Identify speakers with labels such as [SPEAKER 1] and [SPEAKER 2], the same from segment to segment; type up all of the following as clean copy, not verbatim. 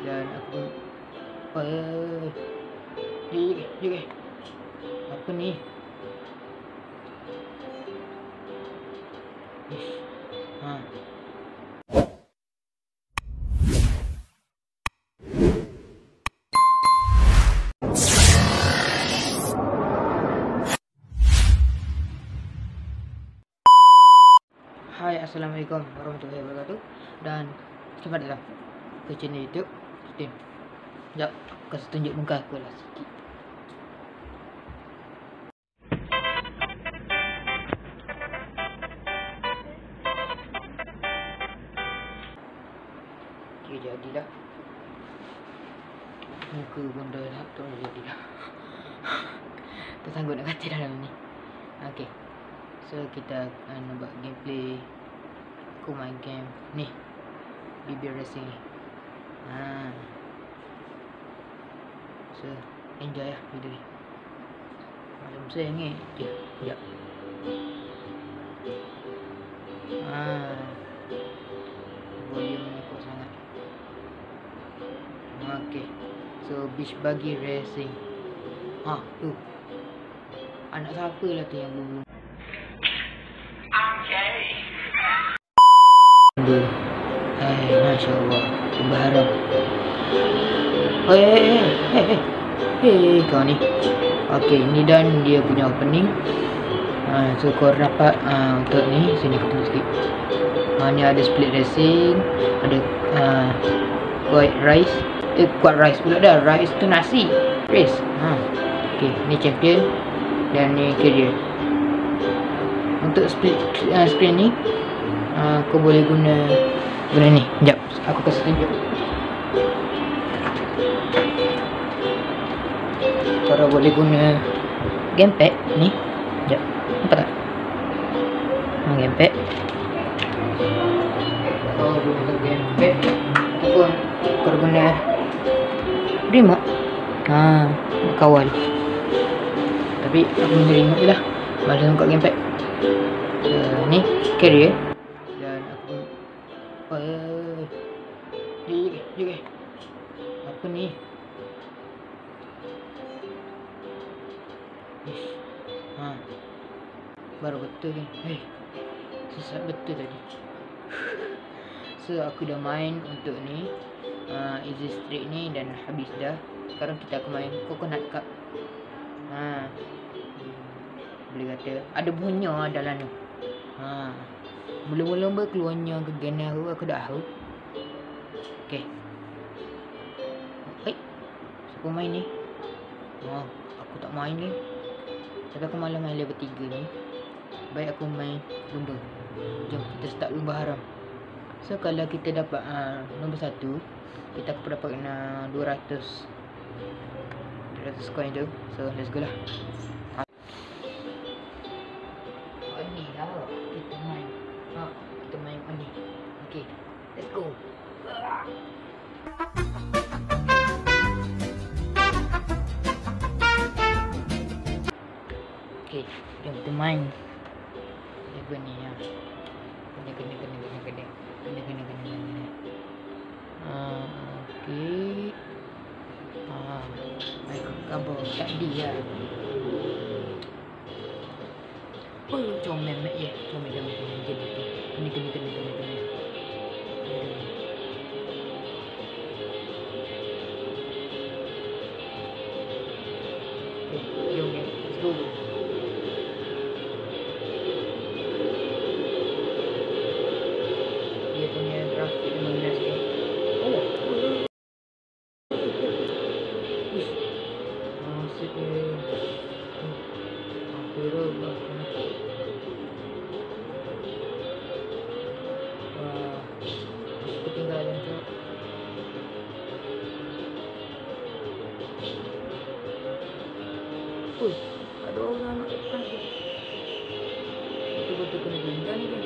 [SPEAKER 1] Dan aku Jom. Apa ni? Ha. Hai, Assalamualaikum warahmatullahi wabarakatuh. Dan selamat datang ke channel YouTube Steam. Sekejap, aku kasih tunjuk muka aku lah sikit. Okay, jadilah. Muka benda dah tu jadilah. Tak sanggup nak kata dalam ni. Okay, so kita akan buat gameplay. Aku main game ni, BB Racing ni. So enjoy lah video ni. Macam saya ni je. Sekejap. Volume ni kuat sangat. Okay, so Beach Buggy Racing. Tu anak siapa lah tu yang belum. Masya Allah, berharap. Kau ni. Okay, ni dan dia punya opening. So kau dapat untuk ni. Sini aku tulis sikit. Ni ada split racing, ada quad race. Quad race pula dah. Race tu nasi. Race. Okay, ni champion dan ni career. Untuk split screen ni, kau boleh guna ni. Sekejap, aku kasih tunjuk. Kau boleh guna gamepad ni. Sekejap, nampak tak? Gamepad. Kau guna gamepad ataupun kau guna remote. Kawal. Tapi aku guna remote je lah. Malas buka gamepad. Ni career. Dan aku apa ni? Baru betul ni. Sesat betul tadi. So aku dah main untuk ni, Easy Street ni dan habis dah. Sekarang kita akan main Coconut Cup. Boleh kata ada bunyinya dalam ni. Belum keluarnya ke game aku dah tahu. Okay. Siapa main ni? Aku tak main ni. Tapi aku malam main level 3 ni. Baik aku main lumba. Jom kita start lumba haram. So kalau kita dapat nombor 1, kita akan dapat 200 coin tu. So let's go lah. Ni lah kita main. Kita main ni. Okay, let's go. Okay, jom kita main. Level ni ya. Kena. Okay. Baik kabel tak dia. Comel mek ye. Comel jangan jadi tu. Kena. Jom, let's go. Dia punya grafik memang sikit. Asyik ketinggalan tu. Ada orang nak depan tu. Betul-betul kena tinggal ni.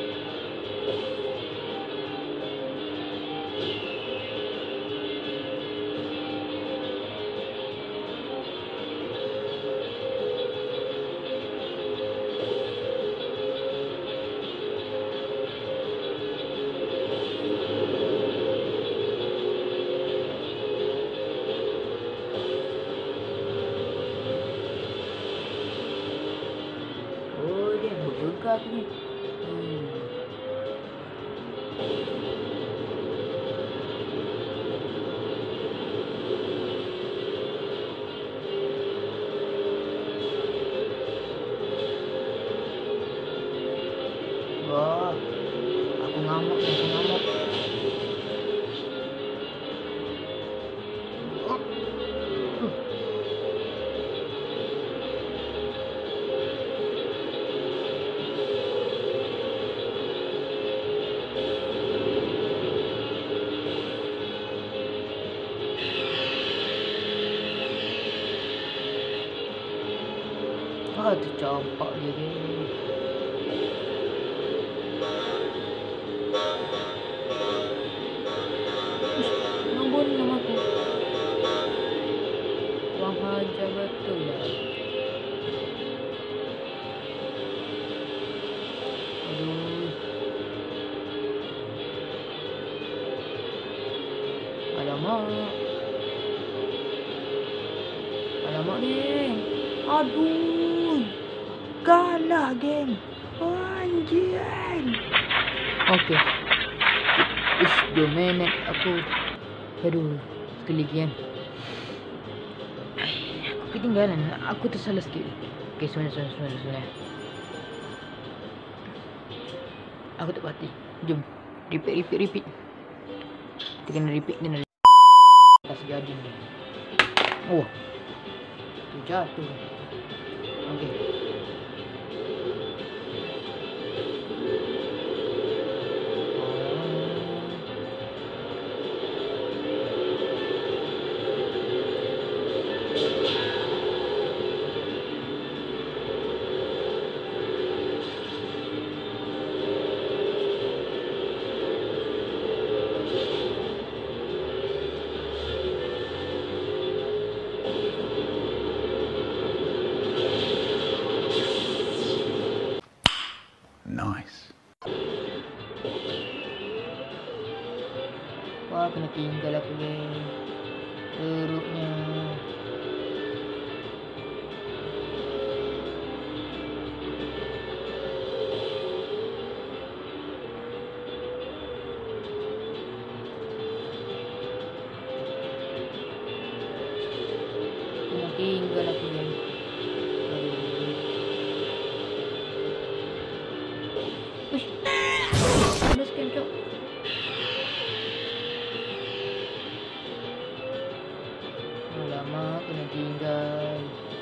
[SPEAKER 1] belakang aku ni. Wah, aku ngamuk. Tercampak dia ni. Nombor nama aku. Wang hajar betul lah. Aduh. Alamak ni. Aduh. Kalah geng. Anjir. Okey. Ish, 2 minit aku. Aduh, sekali lagi kan. Aku ketinggalan. Aku tersalah sikit. Okey, sebenarnya. Aku tak berhati. Jom. Repeat. Kita kena repeat. Kasih jadi ni. Oh. Tu jatuh. Okey.
[SPEAKER 2] Nice.
[SPEAKER 1] Wah, kena tinggal aku geng. Teruknya. Kena tinggal aku geng. Uish. Ada scam cok. Lama kena tinggal.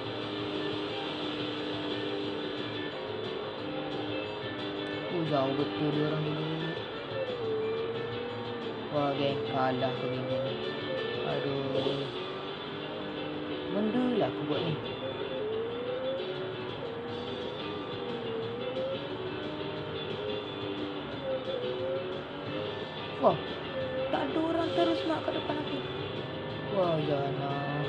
[SPEAKER 1] Jauh betul dia orang dulu. Wah geng, kalah aku ni. Aduh. Benda lah aku buat ni. Wah, tak ada orang terus mak kat depan aku. Wah, jangan.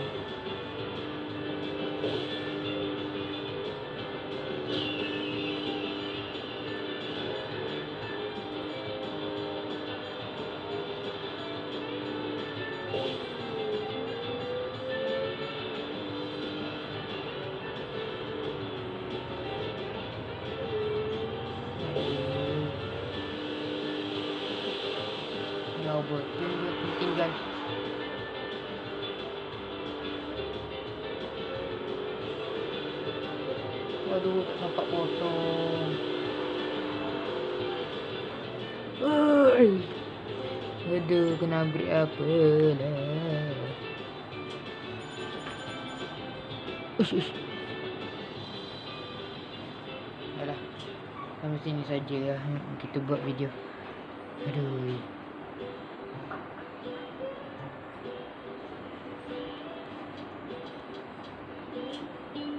[SPEAKER 1] Jauh betul dia tinggal. Aduh, tak nampak potong. Aduh, kena break apa lah. Ush. Alah, sampai sini saja lah kita buat video. Aduh.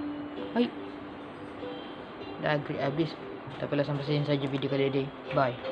[SPEAKER 1] Hai. Dah agak habis. Tak apalah, sampai sini saja video kali ini. Bye.